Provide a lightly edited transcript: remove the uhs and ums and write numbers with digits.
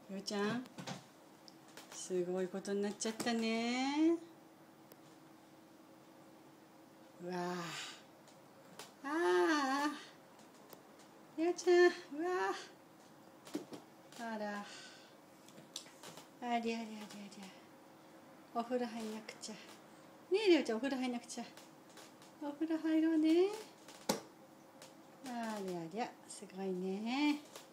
りょうちゃん、すごいことになっちゃったね。うわあ、ああ、りょうちゃん、うわあ、あら、ありゃりゃりゃりゃ、お風呂入んなくちゃ。ねえ、りょうちゃん、お風呂入んなくちゃ。お風呂入ろうね。ありゃりゃ、すごいね。